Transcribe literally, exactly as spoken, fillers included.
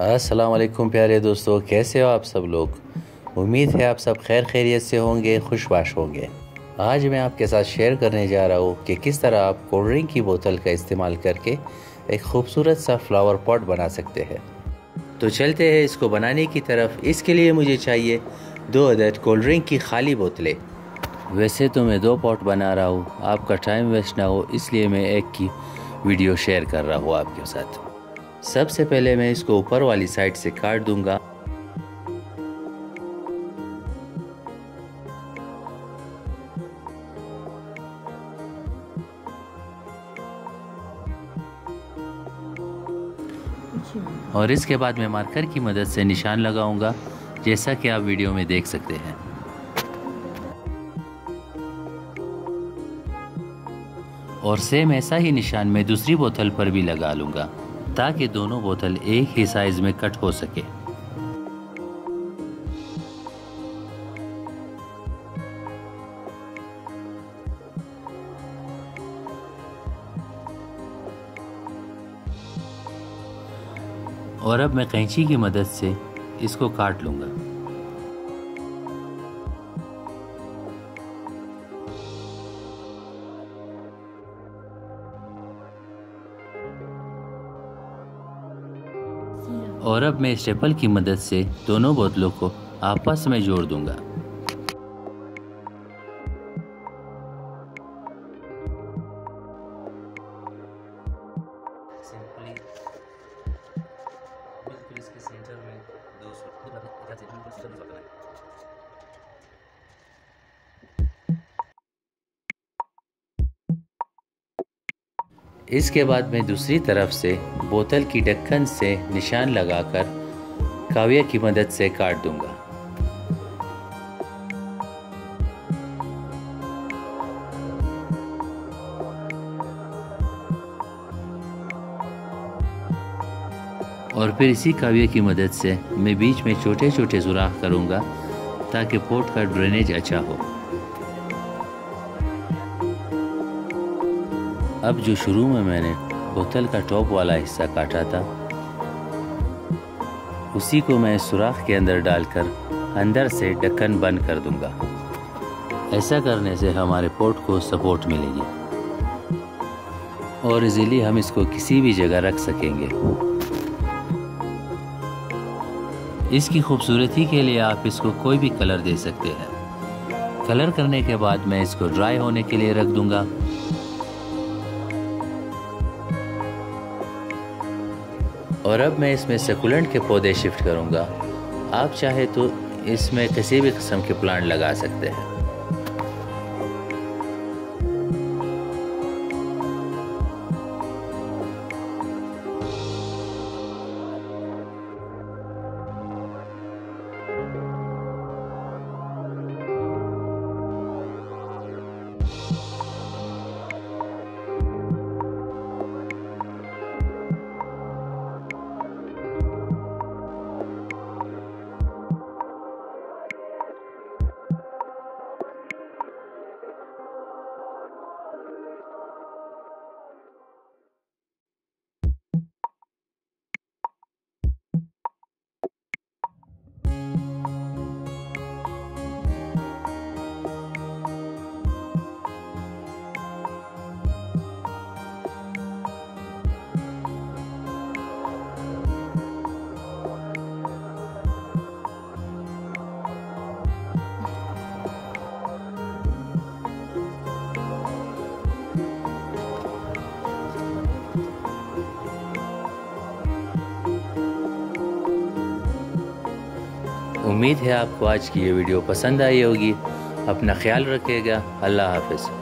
अस्सलाम वालेकुम प्यारे दोस्तों, कैसे हो आप सब लोग। उम्मीद है आप सब खैर खैरियत से होंगे, खुशबाश होंगे। आज मैं आपके साथ शेयर करने जा रहा हूँ कि किस तरह आप कोल्ड ड्रिंक की बोतल का इस्तेमाल करके एक खूबसूरत सा फ्लावर पॉट बना सकते हैं। तो चलते हैं इसको बनाने की तरफ। इसके लिए मुझे चाहिए दो अदद कोल्ड ड्रिंक की खाली बोतलें। वैसे तो मैं दो पॉट बना रहा हूँ, आपका टाइम वेस्ट ना हो इसलिए मैं एक की वीडियो शेयर कर रहा हूँ आपके साथ। सबसे पहले मैं इसको ऊपर वाली साइड से काट दूंगा। और इसके बाद मैं मार्कर की मदद से निशान लगाऊंगा, जैसा कि आप वीडियो में देख सकते हैं। और सेम ऐसा ही निशान मैं दूसरी बोतल पर भी लगा लूंगा, ताकि दोनों बोतल एक ही साइज में कट हो सके। और अब मैं कैंची की मदद से इसको काट लूंगा। और अब मैं स्टेपल की मदद से दोनों बोतलों को आपस में जोड़ दूंगा। सिंपली बिल्कुल इसके सेंटर में दो इसके बाद मैं दूसरी तरफ से बोतल की ढक्कन से निशान लगाकर काविया की मदद से काट दूंगा। और फिर इसी काविया की मदद से मैं बीच में छोटे छोटे सुराख करूंगा, ताकि पोट का ड्रेनेज अच्छा हो। अब जो शुरू में मैंने बोतल का टॉप वाला हिस्सा काटा था, उसी को मैं सुराख के अंदर डालकर अंदर से ढक्कन बंद कर दूंगा। ऐसा करने से हमारे पोट को सपोर्ट मिलेगी और इजीली हम इसको किसी भी जगह रख सकेंगे। इसकी खूबसूरती के लिए आप इसको कोई भी कलर दे सकते हैं। कलर करने के बाद मैं इसको ड्राई होने के लिए रख दूंगा। और अब मैं इसमें सकुलेंट के पौधे शिफ्ट करूंगा। आप चाहे तो इसमें किसी भी किस्म के प्लांट लगा सकते हैं। उम्मीद है आपको आज की ये वीडियो पसंद आई होगी। अपना ख्याल रखिएगा। अल्लाह हाफ़िज़।